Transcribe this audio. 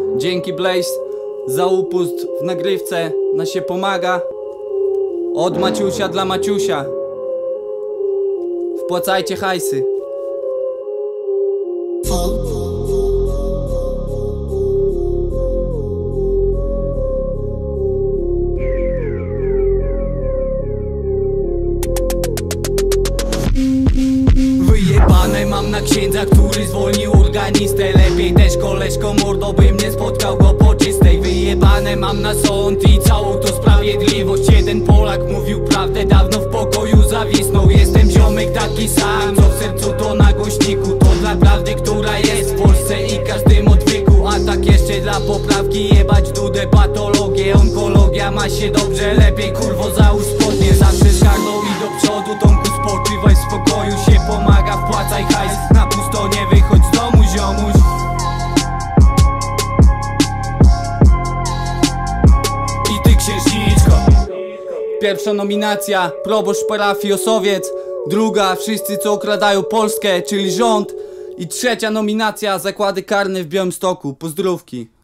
Dzięki Blaze za upust w nagrywce, na się pomaga. Od Maciusia dla Maciusia. Wpłacajcie hajsy. Wyjebane mam na księdza, który zwolnił organistę. Lepiej też koleżko mordo bym nie spotkał go po czystej. Wyjebane mam na sąd i całą to sprawiedliwość. Jeden Polak mówił prawdę, dawno w pokoju zawisnął. Jestem ziomek taki sam, co w sercu to na głośniku. To dla prawdy, która jest w Polsce i każdym odwyku. A tak jeszcze dla poprawki, jebać dudę, patologię. Onkologia ma się dobrze, lepiej kurwo załóż spodnie. Zawsze z karną i do przodu, Tomku spoczywaj w spokoju. Się pomaga, wpłacaj hajs, na pusto nie wychodź z domu ziomuś. I ty księżniczko. Pierwsza nominacja, proboszcz parafii Osowiec. Druga, wszyscy co okradają Polskę, czyli rząd. I trzecia nominacja, zakłady karne w Białymstoku. Pozdrówki.